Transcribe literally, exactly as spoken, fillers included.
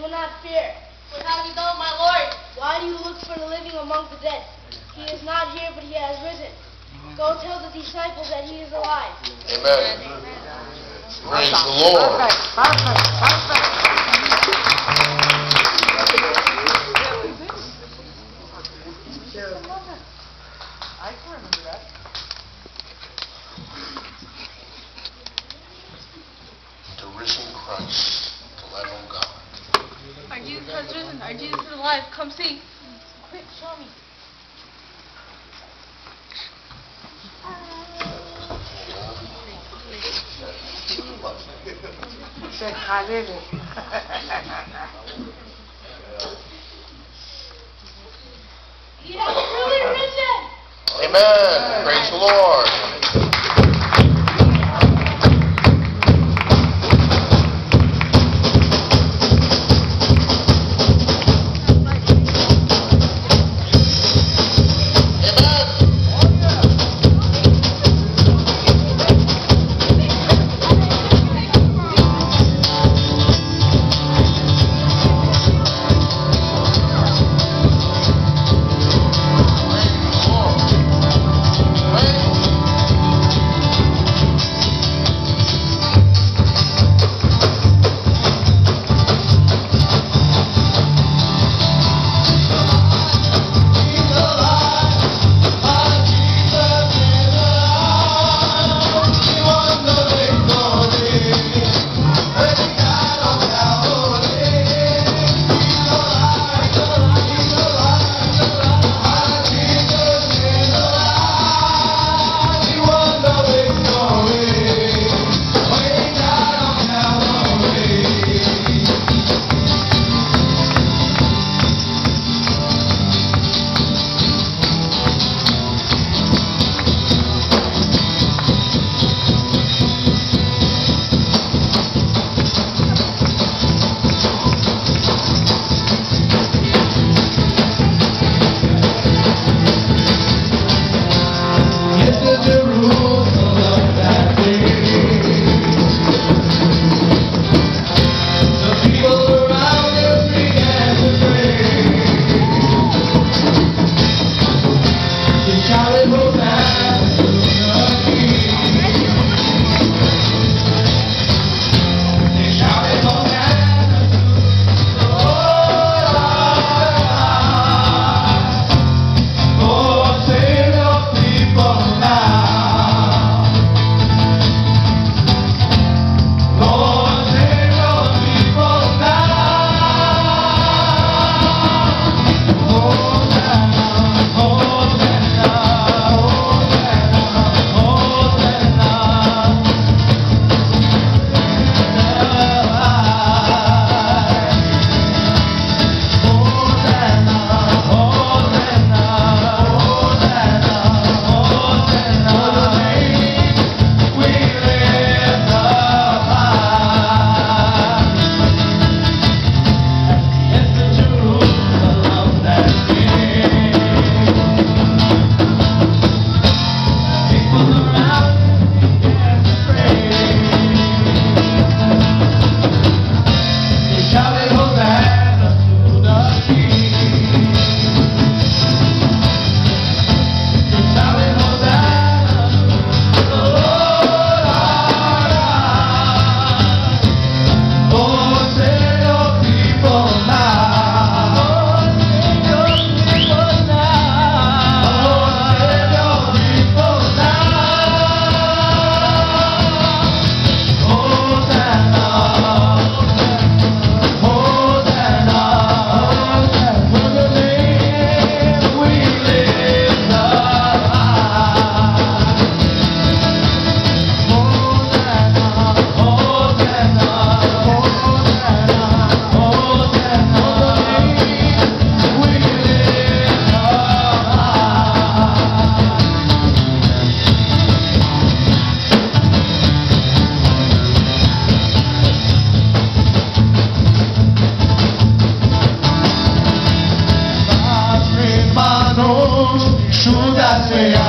will not fear. Where have you gone, my Lord? Why do you look for the living among the dead? He is not here, but he has risen. Go tell the disciples that he is alive. Amen. Praise the Lord. Perfect, perfect, perfect. I can remember that. The risen Christ, the Lamb of God. Our Jesus has risen. Our Jesus is alive. Come see. Quick, show me. Said hallelujah. He has truly risen. Amen. Praise the Lord. Sudah